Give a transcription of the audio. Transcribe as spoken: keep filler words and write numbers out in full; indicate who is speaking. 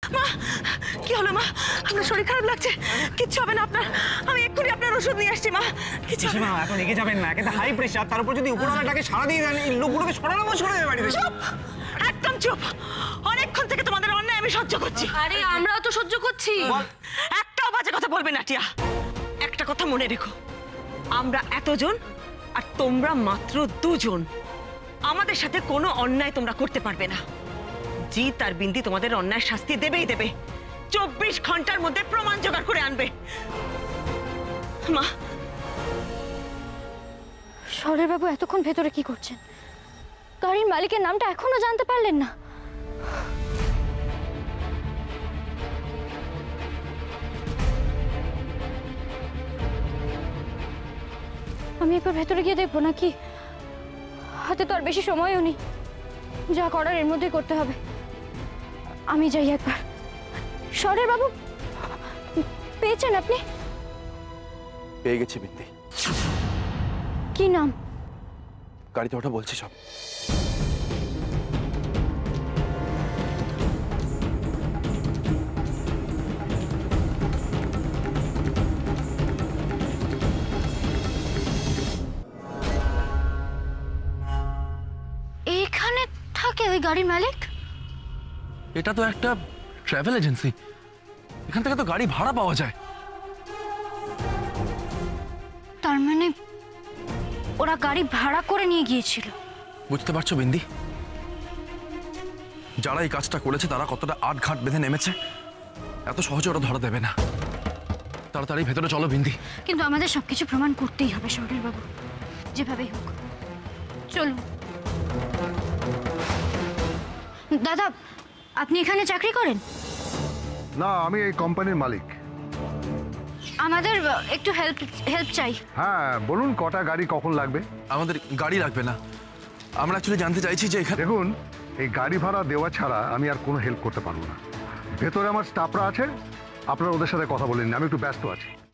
Speaker 1: মা কি হলো মা? আপনার শরীর খারাপ লাগছে? কিচ্ছু হবে না আপনার, আমি এক্ষুনি আপনার ওষুধ নিয়ে আসছি মা। কিছু হবে না।
Speaker 2: এখন এগিয়ে যাবেন না, কিন্তু হাই প্রেশার, তার উপর যদি উপরওয়ালাটাকে সারা দিয়ে দেন, এই লোকগুলোকে সরানো মুশকিল হয়ে যাবে বাড়িতে।
Speaker 1: চুপ, একদম চুপ। অনেকক্ষণ থেকে তোমাদের অন্যায় আমি সহ্য করছি।
Speaker 3: আরে আমরাও তো সহ্য করছি।
Speaker 1: একটাও বাজে কথা বলবে না টিয়া। একটা কথা মনে রেখো, আমরা এতজন আর তোমরা মাত্র দুজন। আমাদের সাথে কোনো অন্যায় তোমরা করতে পারবে না। জিৎ আর বিন্দি তোমাদের অন্যায় শাস্তি দেবেই দেবে। চব্বিশ ঘন্টার মধ্যে প্রমাণ জোগাড় করে আনবে। মা।
Speaker 4: শরীর বাবু এতক্ষণ ভেতরে কি করছেন? গাড়ির মালিকের নামটা এখনো জানতে পারলেন না? আমি একবার ভেতরে গিয়ে দেখবো নাকি? হাতে তো আর বেশি সময়ও নেই, যা করার এর মধ্যেই করতে হবে। আমি যাই একবার। শরীর বাবু পেয়েছেন আপনি?
Speaker 5: পেয়ে গেছি বিন্দি।
Speaker 4: কি নাম?
Speaker 5: গাড়িতে ওটা বলছি সব।
Speaker 4: এখানে থাকে ওই গাড়ির মালিক?
Speaker 6: এটা তো একটা ট্রাভেল এজেন্সি, এখান থেকে তো গাড়ি ভাড়া পাওয়া যায়।
Speaker 4: তার মানে ওরা গাড়ি ভাড়া করে নিয়ে গিয়েছিল।
Speaker 6: বুঝতে পারছো বিন্দি, যারা এই কাজটা করেছে তারা কতটা আট ঘাট বেঁধে নেমেছে। এত সহজে ওরা ধরা দেবে না। তাড়াতাড়ি ভেতরে চলো বিন্দি।
Speaker 4: কিন্তু আমাদের সবকিছু প্রমাণ করতেই হবে শরীর বাবু, যেভাবেই হোক। চলুন। দাদা, আপনি এখানে চাকরি করেন?
Speaker 7: না, আমি এই কোম্পানির মালিক।
Speaker 4: আমাদের একটু হেল্প হেল্প চাই।
Speaker 7: হ্যাঁ বলুন, কটা গাড়ি কখন লাগবে?
Speaker 6: আমাদের গাড়ি লাগবে না, আমরা অ্যাকচুয়ালি জানতে চাইছি যে এখানে।
Speaker 7: দেখুন, এই গাড়ি ভাড়া দেওয়া ছাড়া আমি আর কোনো হেল্প করতে পারবো না। ভেতরে আমার স্টাফরা আছে, আপনারা ওদের সাথে কথা বলে নিন, আমি একটু ব্যস্ত আছি।